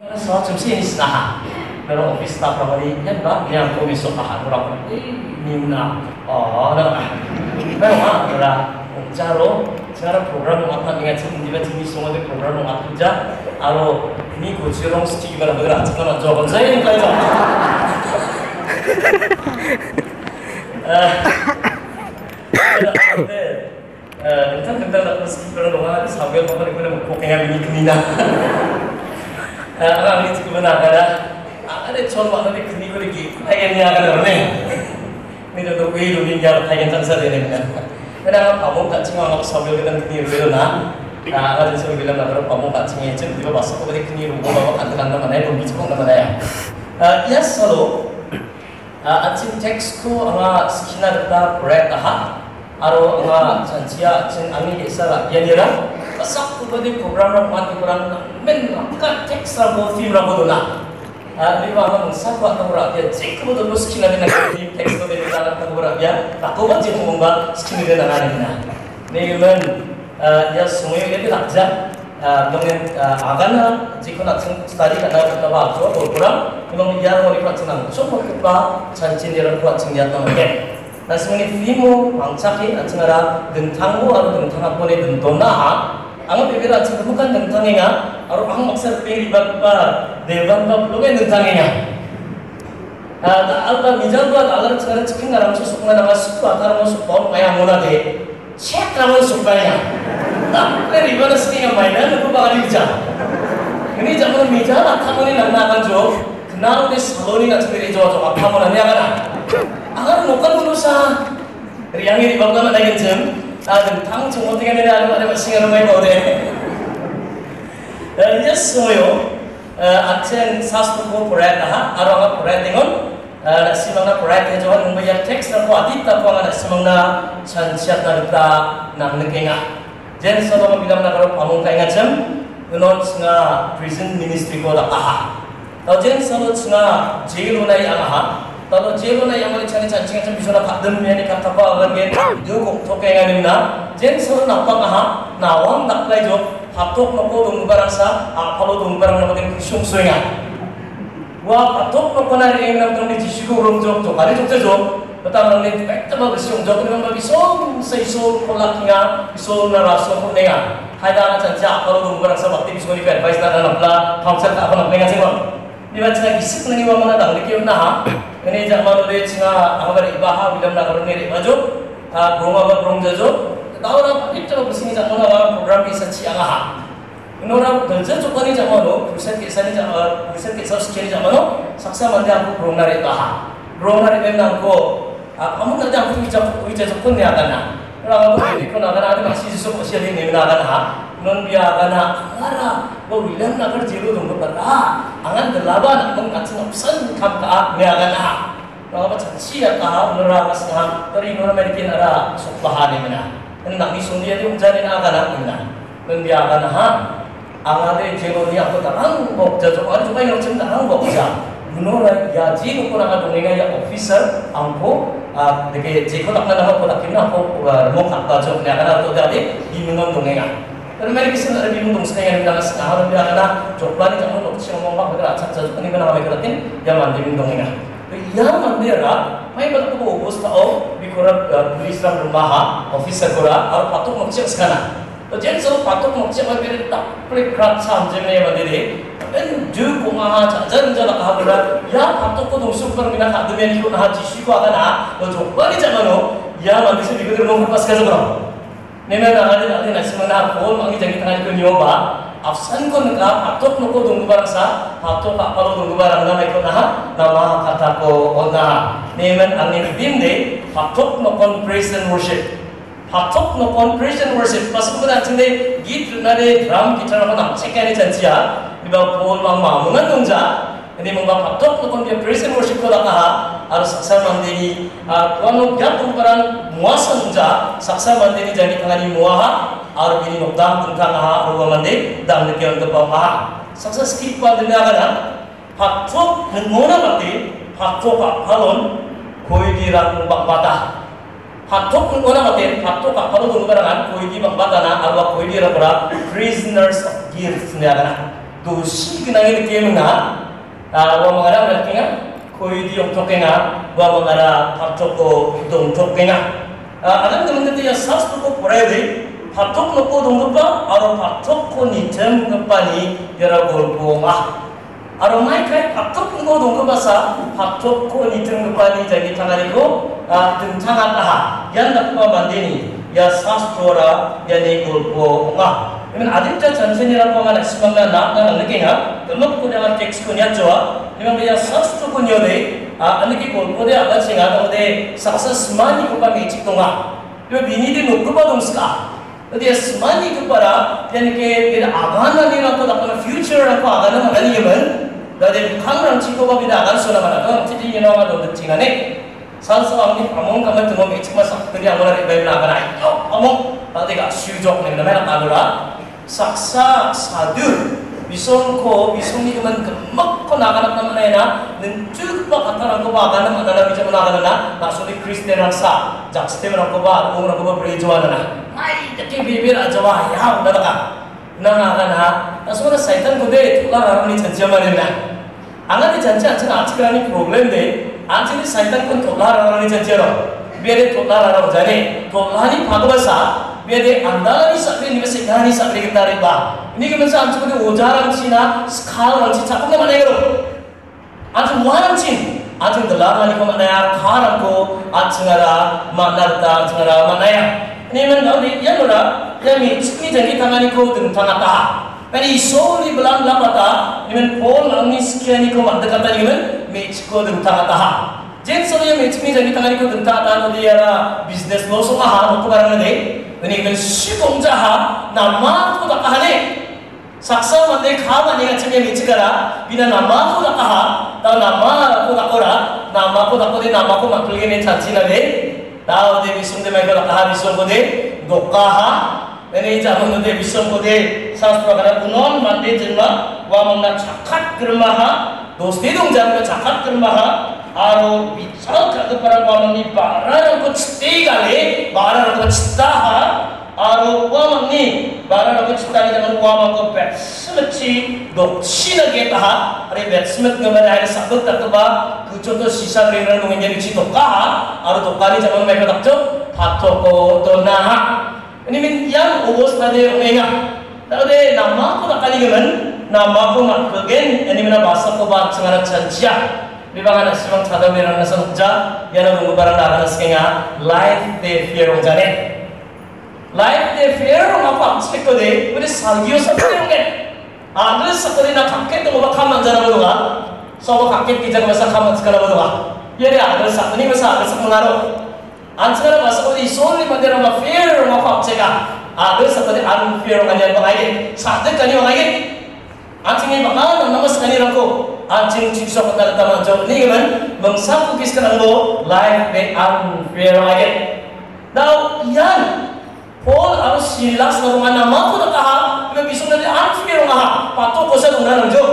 So chumsi ni sna pero office staff ramani yan ba yang komiso ka ora ni na na pero ora jaro cara program apa ingat sini dia sini semua de program apa ja aro ni ko jirong sti bara bara chana jo ban sai ni kai ja tentang sti bara dong sambil apa ni ko kaya bini kena anak ini cukup benar ada contoh mana di kini kau lagi ayam ni agak lorne ni tu tu kau ini jauh ayam jangan sedih ni karena kamu tak cuma nak sambil kita kini betul na ada sambil bilang nak kamu tak cuma itu dia bahasa kau di kini rumah bawa kantor mana pun bicara mana ya ya selalu acing teks ko anga skina kita proyek aro anga janjia cing angin esara ya nira pasak ko di program ram mati program men ka teks ra film ra bodona di bawah masa ko atau ra ya cek ko do skina ni na film teks ko de na ta bora ya ta ko ba je mo ba skina de na na ni men ya sumoy ye rakja dengan agana jika nak study karena kita baca program memang dia mau dibuat senang so kita cancin dia buat senjata mereka nah semuanya filmu bangsa ke acengara dentangmu atau dentang apa ni dentona anggap berbeda aceng bukan dentangnya atau ang maksud peri bapa dewan bapa logai dentangnya apa mijal buat agar acengara cikin garam susuk mana masuk atau masuk pon kayak mula deh cek ramu supaya nah riba na sini yang mainan aku bakal dijah ini zaman mijal kamu ni nak nak jo kenal ni saloni nak sendiri jo jo kamu nanya kan agar bukan berusaha riang ini bapa mana lagi jam tentang cuma tinggal ni ada masih ada main boleh yes soyo acen satu ko proyek arang apa proyek dengan si mana proyek itu kan membayar teks dan kuatit tapi orang si mana canciat kita nak nengenga jen selalu bilang nak kalau pamung kaya ngacem non senga prison ministry ko dah tahu jen selalu senga jail unai angah tahu jail unai yang boleh cari cancing ngacem bisa nak kadem yang dikata apa orang gen dia kok tokai ngani na jen selalu nampak nawang nak play jo hatok noko dong barasa apalo dong barang noko gen kusung suenga wah hatok noko na ring nam dong di jisiku rum jo jo kali jo jo tentang ni kita bagus yang jauh dengan bagi som seisol kolaknya isol naraso pun dengar ada anak caca kalau dulu orang sebab tips moni advice nak dalam lah konsep tak apa nak dengar sih bang ni baca kisah lagi bang mana dah lagi nah ini zaman dulu cina agar ibaha bilam nak orang ni baju broma jajo tahu lah kita bersini zaman awal program kisah cianah Nora kerja cukup ni zaman lo pusat kisah ni zaman pusat kisah sekali zaman lo saksa mandi aku broma dari ibaha broma dari memang ko kamu kerja aku bicara pun ni akan orang aku ini kau nak ada masih sesuatu masih ada ni nak non biar akan ara kau bilang nak kerja lu tunggu pada angan terlaba nak mengkaji option kam ni akan orang apa cia kah orang masih teri orang Amerika ada supahan ni mana nak disundi aja mencari akan mana non biar akan angan ada jelo ni aku terang bok jauh orang cuma yang macam terang bok jauh menurut ya jika kau nak dengar ya officer ampo dekat jika tak nak aku tak kena aku mau kat baju ni akan aku jadi bimbingan dengar. Tapi mereka sendiri ada bimbingan sekarang yang dalam sekarang dia akan coba ni jangan untuk siapa mau bergerak cak ni mana mereka latin dia mandi bimbingan dengar. Ya mandi lah, mai betul aku bos tahu bikorab polis ram rumah officer kora, atau patuk macam sekarang. Jadi selalu patuk macam mereka tak perikrat sampai mana mandi deh. Dan juga mah jangan jalan kahadra ya patok ko dong super mina kademian ikut nah jisi ko akan lo coba ni jangan lo ya mandi se bikin rumah pas kaza bro nena ada nasi mana pol mangi jangan tangan ko nyoba afsan ko nka patok no ko dong barang sa patok pak palo dong barang na mai ko nah nama kata ko ona nemen angin binde patok no kon praise and worship patok no kon praise and worship pas ko na cinde git nade drum gitar ko na cekani janjiya ibaw Paul mang mamungan nungja ini mengapa patok nukon dia praise and worship ko lakaha harus saksa mandiri kuano gatung parang muasa nungja saksa mandiri jadi tangani muaha aru bini nukdang tentang ha ruwa mandi dang nekion kebawaha saksa skip pa din agana patok ngona mati patok palon koi di ran bak bata patok ngona mati patok palon tunggu barangan koi di bak bata na arwa koi di ra prisoners of guilt ni agana dosi kenangi dikirim na, wa mengara berkenga, koi di ongtok kenga, wa mengara patoko dongtok kenga. Ada teman-teman yang sas tu pura deh, patok nopo dongpa, aro patok ko nitem kepani yara golpo mah. Aro mai kai patok nopo dongpa sa, patok ko nitem kepani jadi tangan ko, tangan lah, yang dapat mandeni. Ya sastra ya ni golpo nga iman aditya chansenira ko man explain na lagi ha temuk ko na text ko niya joa iman ya sastra ko niyo de aniki golpo de aga singa de success mani ko pa mechi to nga yo bini de nokko pa dong ska de smani ko para yani ke de agana ni na ko da future na ko agana man ni man da de kangrang chi ko ba bi da agan so na mana ko ti ni na ma do chingane 산소 아무리 아몬 가면 또 뭐지 마사 그리 아무나 레벨 나가나 아몬 나대가 수족 내가 매나 나더라 saksa sadu bisongko bisongi man kemak ko naganak naman na nentuk pa kataran ko ba kana manala bija manala na suli Kristen rasa jakste man ko ba ung ko ba prejuan na mai dati bibir ajawa ya unda ka nangana asura saitan ko de tula ramani chanjama na angan di janji anjing acikrani problem de anjing di saitan kon tula ramani chanjero biar tula ram jane tulani bhagwasa biar andalani sabri ni mesigani sabri kita riba ini kemudian anjing ko ojaran cina skal anjing cakap mana yang anjing muaran cin anjing telar lagi ko mana ya karam ko anjing ada manarta anjing ada mana ya ini memang di ya lora ya mi jadi tangani ko dengan tangan ta Pani isoli belang lapata, iman Paul angis kiani ko mandekata iman mechko dentang ataha. Jen solo yang mechmi jadi tangani ko dentang ataha dia business lo so aha ko barang ne. Ini iman shikong jaha nama ko takahane. Saksa mande khawa ni ngachme mechkara bina nama ko takaha, ta nama ko takora, nama ko takore nama ko maklege ne chachi na de. Tao de bisung de mai ko takaha bisung ko de dokaha. Ini zaman itu bisa kode sastra karena kunon mandi jenma wa mengna cakat kermaha dosti dong jangan cakat kermaha aro bicara kepada wa mengni barang ko citi kali barang ko citaha aro wa mengni barang ko cita dengan wa mengko betsemeci doksina ketaha are betsemet ngamara ada sabut terteba kucoto sisa ringan menjadi citokaha aro dokari zaman mereka takjo patoko donaha ini min yang ubus tadi menga, tadi nama ko tak kali gaman, nama ko mak bagen, ini mana bahasa ko bahasa sekarang cancia, bibangan asyik cadang berang nasi nja, yang nunggu barang dah nasi kenga, life de fear orang jane, life de fear orang apa aspek ko de, ini salgio sakit orang kan, ada sakit nak kakek tu mau kaman jalan berdoa, so kakek kita masa kaman sekarang berdoa, ya dia ada sakit ini masa ada sakit mengaruh. Anjingnya bahasa kodi soli mandira ma fear ma fakceka ada seperti unfair kanyan bangai sadek kanyan bangai anjingnya bakal nama sekali rangko anjing cikso kata taman jauh ini kan bangsa kukis kenanggo life be unfair bangai now yan Paul harus silas nama nama ko nakaha iba bisong nanti unfair ngaha pato ko sa dungan jo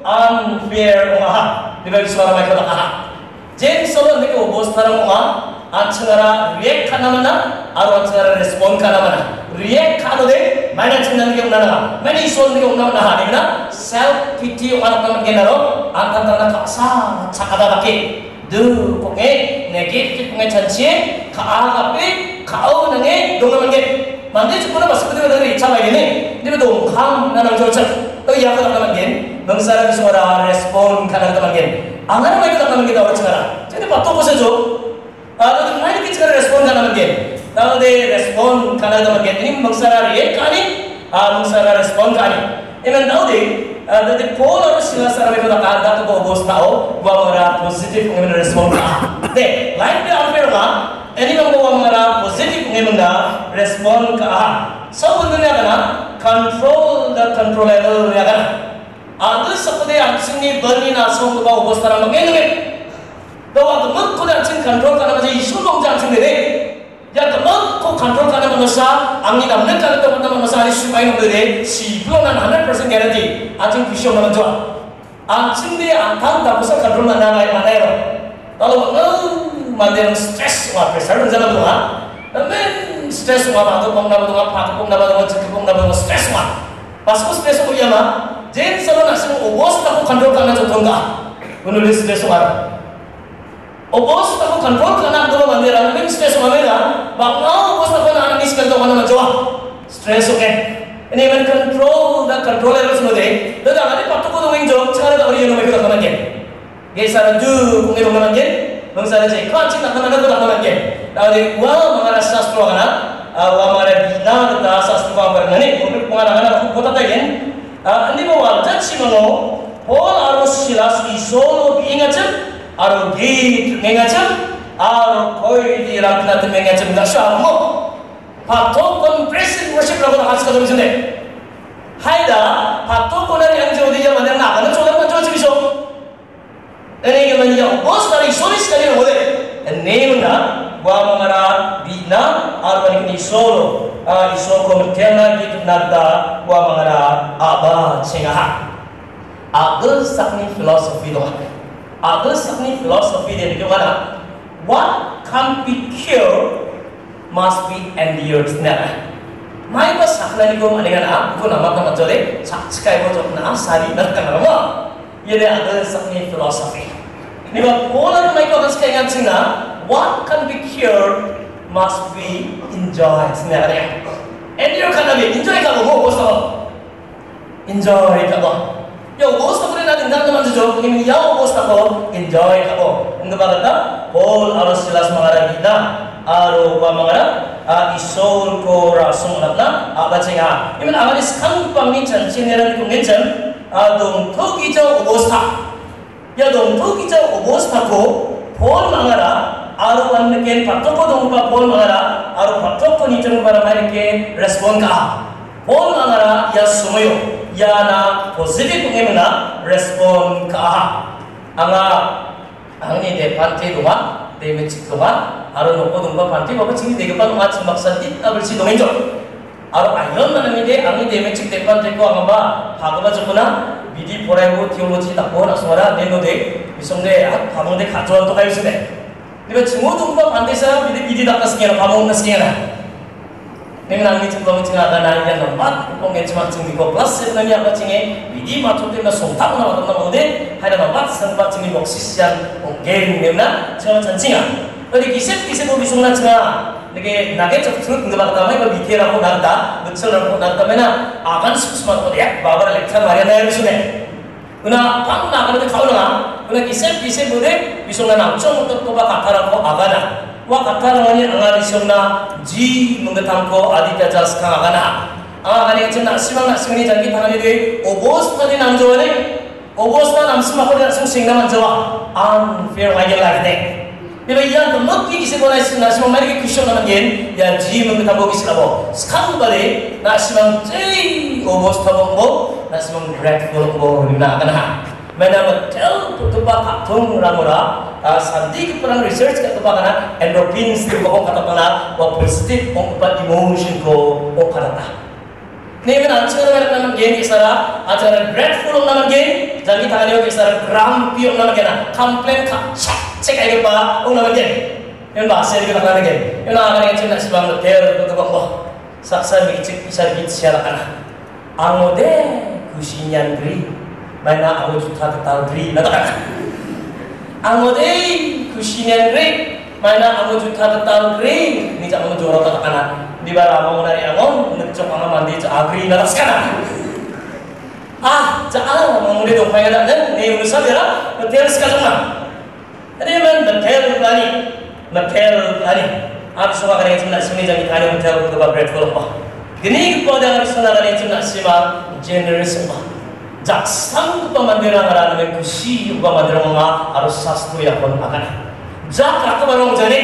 unfair ngaha iba bisong ramai ko nakaha jen solo ndeke obos tarang ngaha Anjingara react kana mana, aru anjingara respond kana mana. React kana de, mana anjingan ke unana, mana ison ke unana hani mana. Self pity orang teman genaro, antar tanah kaksa, cakada laki. Du, punge negatif punge cancie, kaagapi, kau nange dongan nange. Mandi cuma masuk ke dalam dari cara ini, dia betul kam nanang jocak. Oh iya kalau teman gen, bangsa lagi semua respond kana teman gen. Angan mereka teman kita orang cakara. Jadi patut ko saja. Kalau mana kita respon kana bagian, kalau de respon kana bagian ini mangsara react kani, mangsara respon kani. Ini tahu de, dari pola sila sara mereka tak ada tu bos tahu, bahwa mereka positif mengenai respon kah. De, lain de unfair kah? Ini bahwa mereka positif mengenai respon kah. Sebenarnya kana control the controllable ya kana. Ada seperti anjing ni berni nasong tu bahwa bos tara bagian bahwa teman ko anjing kontrol karena macam isu dong anjing deh, ya teman ko kontrol karena manusia, angin amnen karena teman-teman manusia ini supaya nggak si belum 100% guarantee, anjing bisa menjual, anjing dia antang tak bisa kontrol mana ya, kalau mana yang stres, wah pressure menjalan tuh men stres wah batu pong dapat tuh, pakai pong dapat tuh, cekik pong dapat tuh stres wah, pas ko stres ko iya mah, jen salo nasim obos taku control kana jotonga unulis stress mar obos taku control kana do mandira min stress mamela bangau obos taku na anis kanto kana majoa stress oke ini men control the controllers no de do da ngani patu ko do wingjo chara da ori no me ko kana ge ge sara du kungi do kana ge nong sara je kan chin na kana do kana ge da de wa mangara sastro kana wa mangara bina da sastro ba nani ko mangara kana ko ta gen andi bawa janji mano Paul arus silas isolo ingacem aru git mengacem aru koi di raknat mengacem dasar mo pato compression worship lagu khas kadam sene haida pato konari ang jodi ya mana na kana chola na chola biso ene ke manja bos dari solis kali hole ene na wa mangara bina aru ni isolo isoko mtena git nada wa mangara aba cengah agel sakni philosophy doa agel sakni philosophy dia gimana what can't be cured must be endured nah mai pas sakna ni ko dengan aku nama nama jole sakskai ko jokna sari narkan nama ye dia agel sakni philosophy ni ba polar mai ko sakskai ngan singna what can be cured must be enjoyed nah endure kan nabi enjoy ka mo bos enjoy ka mo yo bos ko na din dan man jo ni yaw bos ko enjoy ka mo ung bagata Paul arus silas mangaragida aro ba mangara isol ko rasong natna abacenga iman amaris kan pangni chanchineran ko ngechen dong thogi jo bos ta ya dong thogi jo bos ta ko Paul mangara aro anken patoko dong pa Paul mangara aro patoko ni jeng para mari ke respon ka Paul mangara ya sumoyo ya na positive ngemna respon ka anga angni de panti duma de mechik duma aro noko dum pa panti baba chini de pa ma chmaksan dit abul si domenjo aro ayon na ni de angni de mechik de panti ko anga ba bhagava jokuna bidi poraibo theology takbo na sora neno de bisongde bhamongde 가져온 to kayo sine niba chimo dum pa panti sa bidi dakas kena bhamong nas kena dengan angin cipta mencingah dan yang nompat pokoknya cuma cinggi ko plus sebenarnya apa cinge bidi macam tu na sontak na macam nama ude ada nompat sempat cinggi boksis yang mungkin memang cuma cancingah jadi kisah tu bisungna cuma lagi nage cakap nggak bakal kami berbicara aku nada betul aku nada mana akan susah tu dia bawa lecture marian dari sini Una pang na kalau kau na, una kisah bude bisungna namcong untuk kau bakal aku agana wa katarangani angari songna ji mengetangko adita jas kangana angani cina simang simani jangi tangani de obos tadi namjoane obos na nam sima ko langsung singna manjawa unfair lagi lagi Bila yang tempat kisi ko na simang mari kisyo na gen ya ji mengetangko kislabo sekarang balik na simang jay obos tabongbo na simang grateful ko na kana Mana betul tutupa katung ramura santi keperang research kat tupa kana endorphins tu ko kata kana wa positive ongpa emotion ko o kata ni men acara nama gen isara acara grateful nama gen jangi tangani o isara grumpy nama gen complain ka cek ai pa o nama gen yang bahasa kita kana gen yang akan yang cina sebang betul tutupa ko saksa bicik isar bit siala kana angode kusinyan gri Mana aku juta ketal dri, nata Angode kusinyan dri, mana aku juta ketal dri, ni cak mau jorok kata kana. Di bara mau nari amon, ngecok ama mandi cak agri nata sekarang. Cak mau mudi dong pengen ada, ni urusan dia, betul sekarang mah. Tadi man betul ani. Aku suka kerja cuma sini jadi kali betul betul grateful apa. Gini kepada harus nalari cuma sima generous apa. Jaksang pemandiran ngaran kusi pemandiran mga harus sastu ya pun akan jak aku barang jadi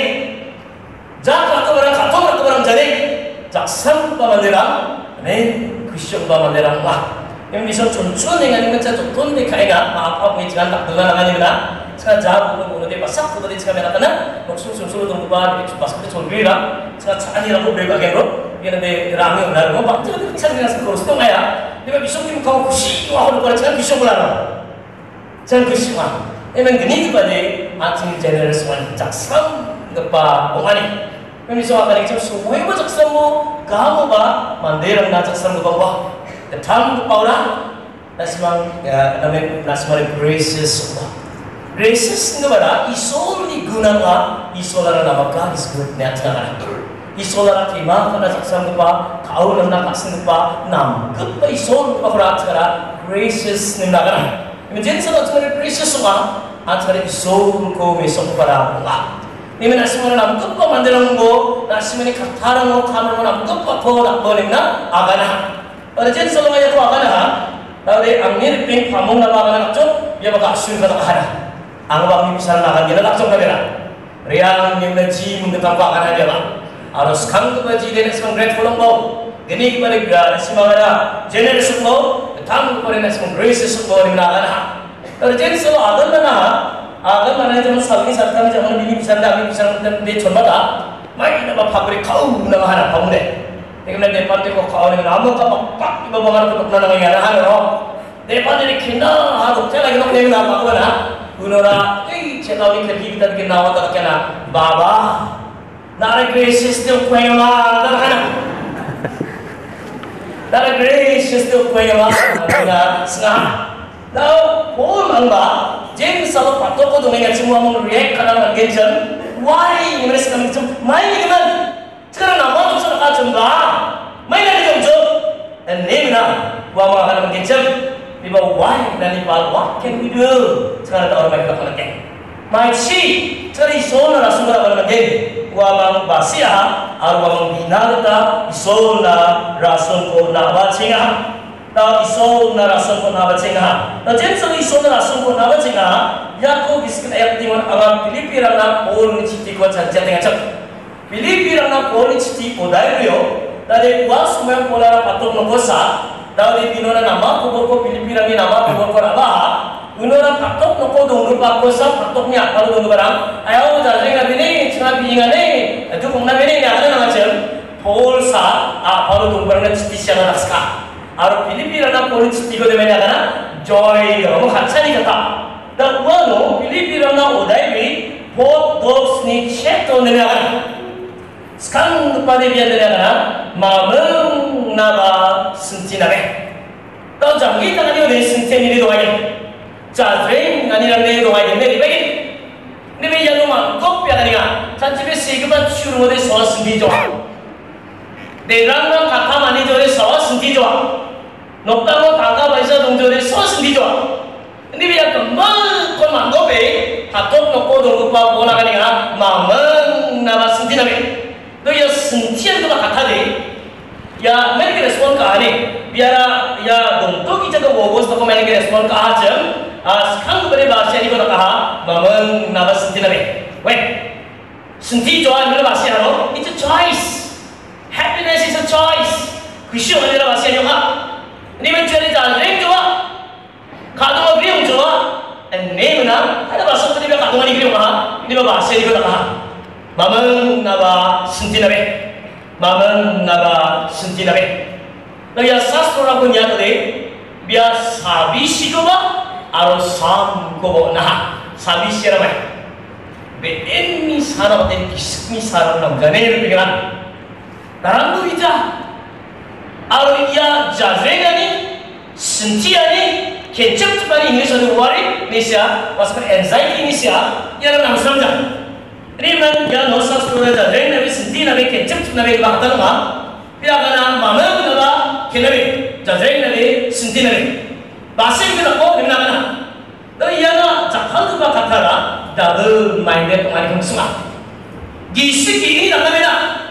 jaksang pemandiran kusi pemandiran lah yang bisa cuncun dengan ini macam cuncun ni kaya maaf jangan tak dengar dengan ini lah sekarang jauh bunuh dia pasak tu tadi sekarang nak kena maksud susul tu bukan pas kita curi lah sekarang cari lah aku berbagai bro yang nanti ramai benar mau baca tu bisa dengan sekurus tu maya dia bisa kim kau kusi wah lu pada jangan bisa belar jangan kusi mah emang gini kepada acing generous one jaksam kepa omani yang bisa akan ikut semua yang jaksam mo kamu ba mandirang na jaksam kepa wah ketang kepa orang nasimang nasimang gracious gracious nga bara isol ni guna nga isolara na magkagis good net nga isolara kima kana saksang pa kaul na kasing pa nam good pa isol pa kurat kara gracious ni nagara imagine sa nasimang gracious nga at sa isol ko may sok para nga Ini nasimang namkut pa mandirang mo, nasimang katarang mo kamar mo namkut pa ko nakboling na agana. Pada jen selalu aja ko agana ha, lalu angin ping pamung na agana nakcok, dia baka asyur ka nakahana. Ang bang misal nakan dia nakcok na bera. Riang yung naji mungkutang pa agana dia ba. Aros kang tuba ji dia nasimang grateful ang mo. Gini kepada nasimang ada generous mo, tang kepada nasimang gracious mo ni agana ha. Pada jen selalu agana na ha. Agar mana zaman saling sarkan zaman ini bisa dah dan dia cuma dah, mai nama pabrik kau nama hana pamude. Kemudian depan tu kau ni nama kau pak ibu bapa tu nak nama yang hana roh. Depan ni kena haru cakap lagi nak nama apa mana? Gunora, cakap ni kerja kita kena nama tak kena baba. Nara gracious tu kau yang mana tak hana. Nara gracious tu kau yang mana tak senang. Now, all mangba. James selalu patok ko dengan semua orang react karena ngejen. Why? Ini mereka macam main ni kan? Sekarang nama tu sudah kacau dah. Main lagi jom. Dan ni mana? Gua mau akan ngejen. Tiba why dan tiba what can we do? Sekarang ada orang mereka akan ngejen. Main si. Sekarang isola langsung akan ngejen. Gua mau basia. Aku mau binarta isola langsung ko nawa singa. Ta isol na rason ko na batsinga. Ta jen sa isol na rason ko na batsinga, ya ko biskin ayat timon ama Pilipirang na pol ni chiti ko chan chan chan. Pilipirang na pol ni chiti ko dai rio, ta de wa sumay pola na patok no kosa, ta de pino na nama ko ko Pilipirang ni nama ko ko aba. Uno na patok no ko dong pa ko sa patok niya kalau dong barang. Ayaw ta jen na bini, china binga ne, atu kung na bini na na macam pol sa kalau dong barang na chiti siya na raska. Aru Pilipirang politik tiga de mana kana joy orang kacani kata. Dan wano Pilipirang udai bi bot dogs ni cek tu mana kana. Sekarang pada dia mana kana mameng naba senti nabe. Tahu jangan kita ni ada senti ni doa ni. Jadi ni ni doa ni ni bagi. Ni bagi yang rumah kop ya kan ni kan. Jadi besi kebat syuru mode soal senti doa. Derang kata mani jore soal senti doa. Nokta tangga baisa dongjore sos di doa. Ini biar kembal kon manggope hatok noko dongpa bola kani ha mameng nama senti nabe. Tu ya sentian tu kata de. Ya mereka respon ke ani. Biar ya dongto kita tu bogos tu mereka respon ke aja. Sekarang beri bahasa ni kau kata mameng nama senti nabe. Weh, senti doa ni bahasa apa? It's a choice. Happiness is a choice. Khusyuk ni bahasa ni apa? Ini mencari jalan jua, kado agri jua, ini mana? Ada bahasa tu dia kado agri jua, ini bahasa dia kata, mamang naba senti nabe, mamang naba senti nabe. Lalu sastra punya tu deh, biar sabi sikoba, atau sam kobo nah, sabi siapa? Ini sarap dan kismi sarap nam ganer pikiran, tarang tu ija. Alu ia jazrega ni, sentia ni, kecap cepat English ada worry, Indonesia, masuk anxiety Indonesia, ia nama samja. Ini mana ia nosa sekolah jazrega nabi sentia nabi kecap cepat nabi bahkan apa? Dia kena mana nabi kenabi jazrega nabi sentia nabi. Bahasa kita kau mana mana? Tapi ia na cakap tu apa kata lah, double minded orang yang semua. Gisi kini tak ada.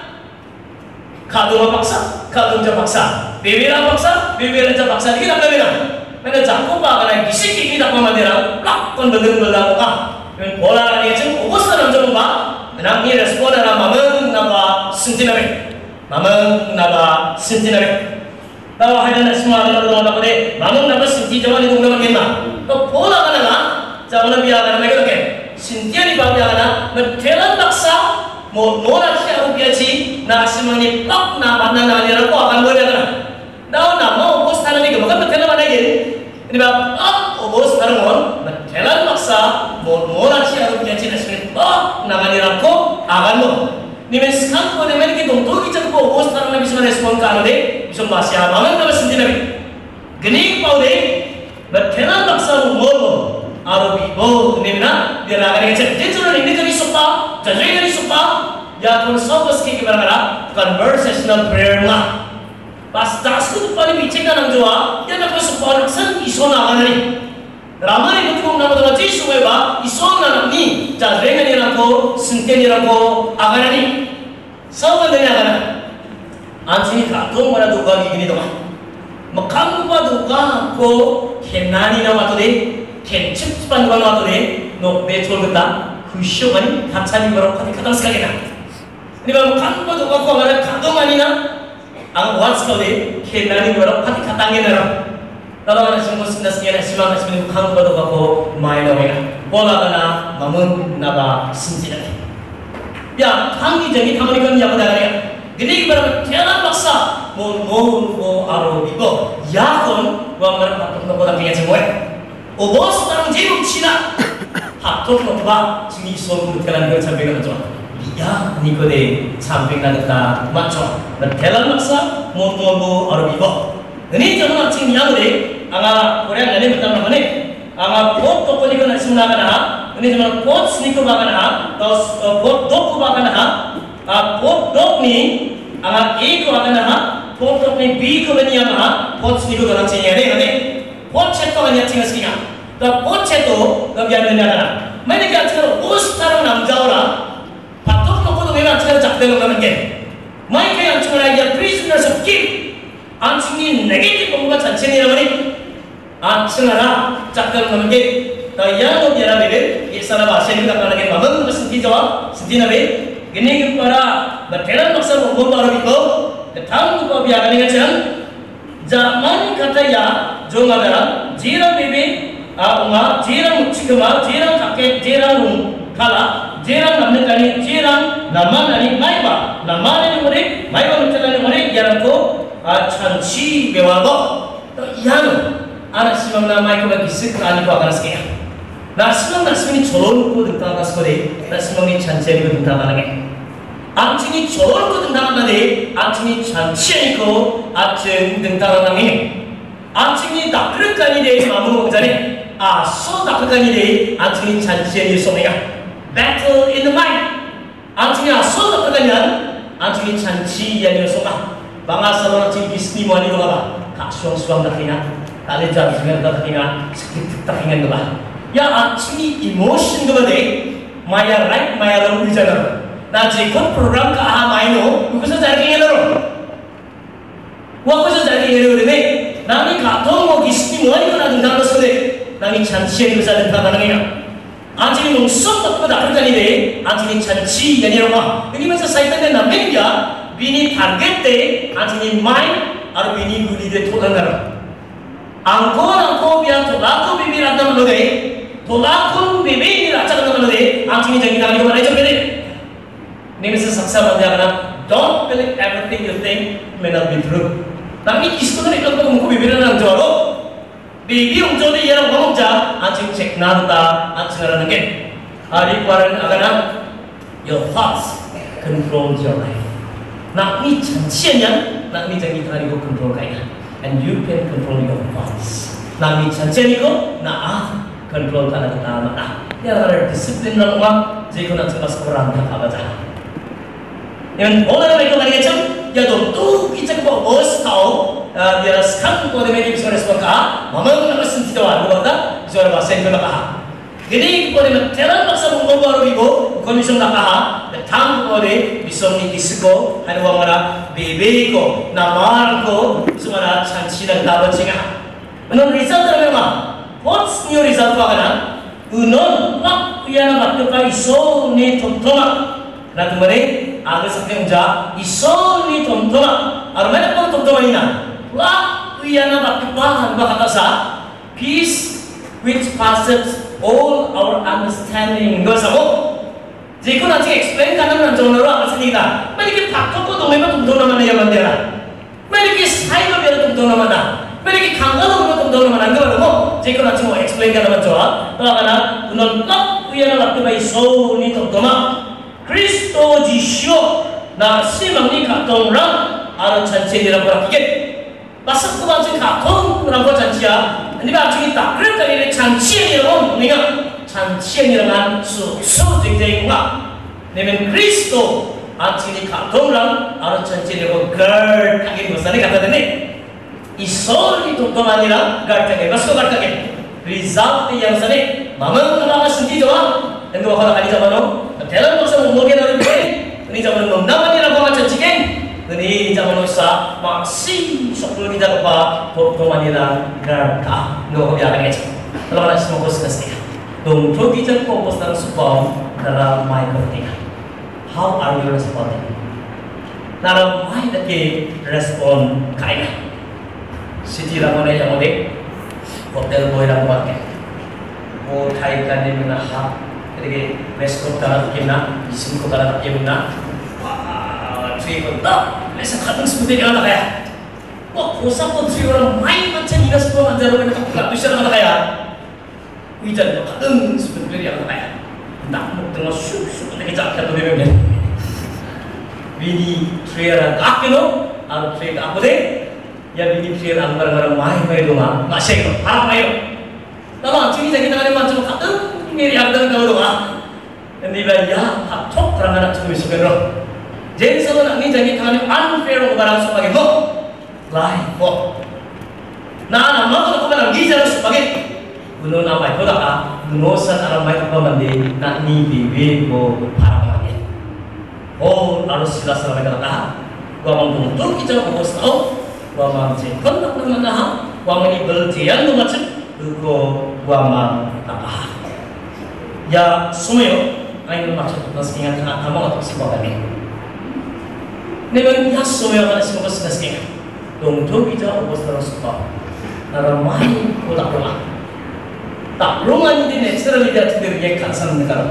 Kado paksa, kado paksa, bibira paksa, bibira paksa, kita tak bina. Mereka jangkau apa kerana kisi kini tak memadera, lakon belang ah. Yang bola ni cem, ubus dalam jam apa? Menang ni respon dalam mamang naba senti nabe, mamang naba senti nabe. Tahu hari ni semua ada dalam apa deh? Mamang naba senti jawan itu nama kena. To bola kan lah, jawan biar kan mereka kan. Senti ni bawa biar kan, mentelan paksa. Mau siapa biaci, nasi mani pak na mana na ni aku akan boleh kan? Dah nama bos tanah ni bukan betul mana ini? Ini bapa bos tanah mon, betul maksa mau siapa biaci nasi mani pak na ni aku akan mo. Ni meskan ko ni mereka dongto kita ko bos tanah ni bisa respon kan deh, bisa masih apa? Mana kita sendiri nabi. Geni kau deh, Berkenan baksa umur Arabigo Nimna dia nak kata dia cuma ini jadi sopa jadi sopa ya pun sopas ke kira-kira conversational prayer lah pas das tu paling bicara nang jua dia nak sopa nak sen iso nak ni ramai itu pun nama tu Yesus ba iso nak ni jadi ni aku senten ni aku agar ni sopa ni agar anjing katung mana tu kau gini tu mah makam apa tu kau kenani nama tu deh ken 칩집한 거 나왔더니 너내 졸겠다 그 시험하니 가차니 거로 카디 카당스가게나 그러니까 간거도 갖고 가라 간거 아니나 안 와스거리 ken 나니 거로 카디 카당게나 나라가 신고 신나스게 시만 하시면 간거도 갖고 마이너웨가 보다가나 마문 나가 신지네 야 강기적이 타머니건 야보다가야 근데 이거는 태어난 박사 뭐 아로 이거 야건 왕가를 바꾼 것보다 되게 뭐야 Obos tarang jebuk Cina, hatok notba cini soru telan gue sampai ke macam, ya ni kau deh sampai ke kita macam, dan telan maksa mau Arabigo, ini jangan macam yang deh, anga Korea ni betul nama ni, anga pot toko ni kau nak semua kana, ini cuma pot sini kau bagan ha, atau pot dok kau bagan ha, pot dok ni anga A kau bagan ha, pot dok ni B kau bani anga, pot sini kau orang cini ni. पोछे तो अन्य चीज़ किया तो पोछे तो कब याद नहीं आता मैंने क्या चीज़ उस तरह नाम जाओला पातों को तो मेरा चीज़ जाते लोग करने मैं क्या चीज़ या prisoners of king आंचनी नेगेटिव पंगा चलचे नहीं रमनी आंचना जाते लोग करने तो yang लोग यार मेरे ये सारा भाषा भी करना लगे मगन बस सिद्धि नबे गिने के परा बटेरन मक्सद वो बारो बिको थाम को भी आगे नहीं चल zaman kata ya jonga dara jirang bebe jirang cikema jirang kakek jirang kala jirang namne kani jirang nama nani maiba nama nani mure maiba mutala mure yarang ko chanchi bewago to yang anak simang na mai ko bagi sikani ko akan sekian na simang cholon ko dentang askore na simang ni chanchi ko dentang lagi 안칭이 저런 거 등장하는데 안칭이 잔치니고 아침 등장하는 안칭이 닭그릇간이 돼 마무 먹자니 소 닭그릇간이 돼 안칭이 잔치에 소매가 battle in the mind 안칭이 소 닭그릇간이야 안칭이 잔치 아니요 소가 방아사로 안칭 비스니 뭐니 도가 각수왕 수왕 닭이나 딸레자 수왕 닭이나 스크립트 닭이나 도가 야 안칭이 이모션 도가 돼 마야 right 마야 wrong 의자나 na jikut program ka maino kusa jadi ngelo wa kusa jadi ngelo ne nami kathong mo gisni moi ko na dang dos de nami chanchi kusa den ta banangina anjini mungsok takko da kani de anjini chanchi yani ro ini masa saitan de namen ya bini target de anjini mind aru bini guli de tholan ngaro angko biya to lako bibi radam lo de to lakon bibi racha radam lo de anjini jangi nami ko banai jode Ini saksa bandar don't believe everything you think may not be true. Tapi isu ni kalau kamu bibiran orang jauh, bibi orang jauh ni yang orang jauh, anjing cek nada, anjing orang nengken. Hari kemarin agaknya your thoughts control your life. Nak ni canciannya, nak ni jangan hari kau control kaya, and you can control your thoughts. Nak ni cancian ni kau, nak control kana kita mana. Ya ada disiplin dalam orang, jadi kau nak cepat sekarang tak apa dah. Yang orang mereka lagi macam, ya tu kita kau bos tahu, dia sekarang kau ada media bisa respon kah, mama kau nak sendiri tahu, kau kata, jual bahasa Indonesia kah. Jadi kau ada teran bahasa mungkin baru ibu, kau bisa nak kah, datang kau ada bisa ni kisiko, ada orang mana bebe ko, nama ko, semua chanci dan dapat cingah. Menurut result apa? What's new result apa kan? Unon, pak yang nak tukai iso ni tontomak. Nah kemarin ada sampai unja iso ni tontomak. Armada pun tontomak ina. Wah, uyana bakipah kata sa peace which passes all our understanding. Gak sama. Jika nanti explain kanan nanti orang akan sedih dah. Mereka paktok tu memang tontomak mana yang bandera. Mereka sayur biar tontomak mana. Mereka kangen tu tontomak mana. Gak ada. Jika nanti mau explain kanan nanti orang, kalau kanan nonton uyana bakipah iso ni tontomak. Kristo Jisyo na simang ni katong rang aron chanchi ni rang rakit. Basak ko banci katong rang ko chanchiya Ini bagi kita kereta ini canci yang orang mengingat canci yang dengan susu jadi enggak. Nemen Kristo arti katong lang harus canci yang guard kaki besar kata ini. Isol itu temannya guard kaki, masuk guard kaki. Result yang sana, mama kenapa sendiri doang? Dan dua kali zaman itu, dalam masa mungkin ada ini zaman itu namanya apa macam ciken? Ini zaman itu masih sepuluh kita apa temannya guard kah? Dua kali akan itu. Kalau ada semua kos kasih. Dong tuh kita fokus dalam support dalam micro. How are you responding? Dalam mic lagi respon kaya. Siti ramai yang ada. Hotel boy lang pakai, oh Thai kan dia mana ha, jadi resto kalau kita, isim ko kalau kita mana, wah, tree ko tak, lesson kadang seperti yang ada kaya, wah, usah pun tree orang main macam ni lah semua anjaro kan tak bisa orang kaya, hujan kadang seperti yang ada kaya, nak mau tengah seperti kita tu dia macam, bini tree orang aku no, aku tree aku deh. Ya bini tree ang barang-barang main doang, masih itu, harap main. Lama ciri kita kan macam kata, ini agak kalau doang. Ini lah ya, hak orang anak cuma suka roh. Jadi sebab ni jadi kan unfair barang sebagai mo, lain mo. Nah, nama tu bukan lagi jalan sebagai gunung nama itu dah. Gunosan alam main apa mandi, nak ni bibi mo harap main. Oh, harus jelas alam main kata. Gua mengguntur kita fokus tahu. Wamang cekon tak pernah nahan, wamang ini berjian tu macam, itu wamang apa? Ya semua, ayo macam tu sekian kamu atau siapa lagi? Nemen ya semua ada semua sekian. Dongjo kita ubus terus apa? Naramai ko tak rumah. Tak rumah ini naturally dia tidak react sama negara.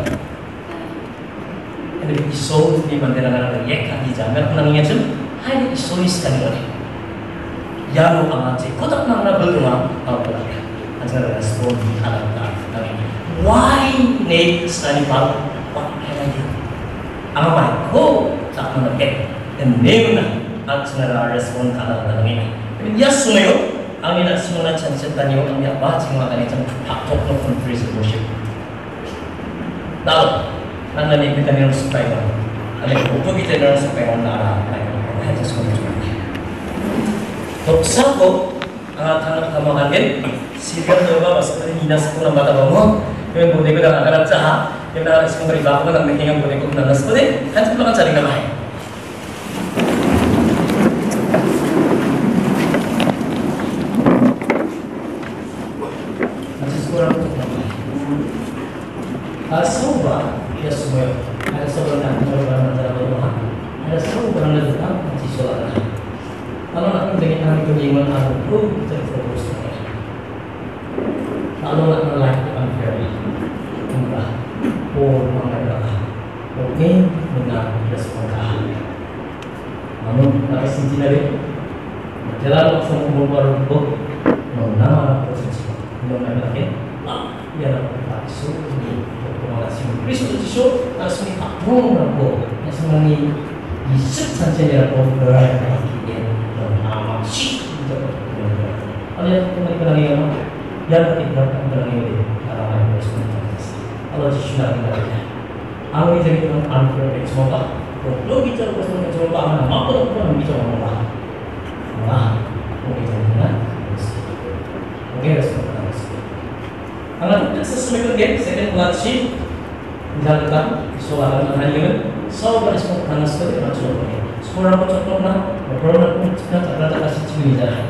Ini isu di mana negara react di jamnya pun namanya tu, hai isu ni sekali lagi. Yang amat kotak nama berdua apa lagi? Antara respon alam lagi. Why need study part? What lagi? Amat ko tak menarik. Enam antara respon alam lagi. Ya semua, kami nak semua cacat tanya kami apa cuma kami cuma hak top no contribution. Lalu, anda ni kita ni harus supaya, ada buku kita ni harus supaya orang ada, ada sesuatu. Sago anak-anak kamakan siapa coba masuk dari dinas sekolah mata bangun yang boleh kita akan cah yang nak sekolah beri baku kan yang boleh kita nak sekolah kan kita akan cari nama masih sekolah untuk nama asal ya semua ada seorang yang coba macam apa ada seorang yang datang masih sekolah. Kalau nak menjadi penyiman aku kita fokus. Kalau nak melakukan unfairly, murah, mengalah, oke, benar, respon kah. Namun, nak sinci lagi, berjalan langsung membawa buku, nama posisi, nama lagi, ya nak isu ini, pengalasi, isu isu, asli aku nak buku, yang semuanya isu saja yang aku berai. Kalau kembali ke lagi apa? Yang ketiga kembali lagi arah yang bersemangat. Kalau sudah kembali, aku jadi orang unfair semua. Kalau bicara bersemangat semua, apa pun bicara apa? Mau bicara mana? Oke, respon. Karena tidak sesuai dengan second pelatih, misalkan soalan hanya soal respon karena seperti macam ini. Sekolah aku contoh nak, beberapa pun sekarang tak kasih ciri dah.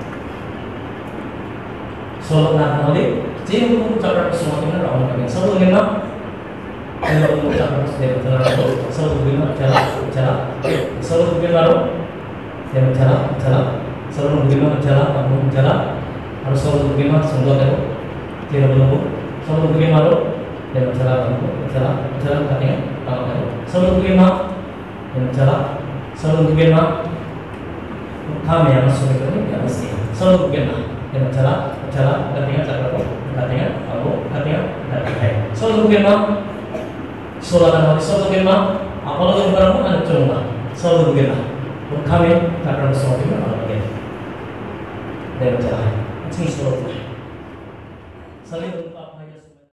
Soal nak nanti, jadi untuk cara semua kita orang kami selalu lima, kalau untuk cara sendiri betul selalu lima cara, selalu lima yang cara, selalu lima cara, harus selalu lima semua itu tidak berlaku, selalu lima yang cara katanya, selalu lima yang cara. Selalu bagaimana kami yang masuk ke ini ya mesti selalu bagaimana yang cara katanya selalu bagaimana selalu bagaimana apalagi barang ada coba selalu bagaimana kami tak akan sesuatu yang ada lagi dan cara ini selalu Sorry.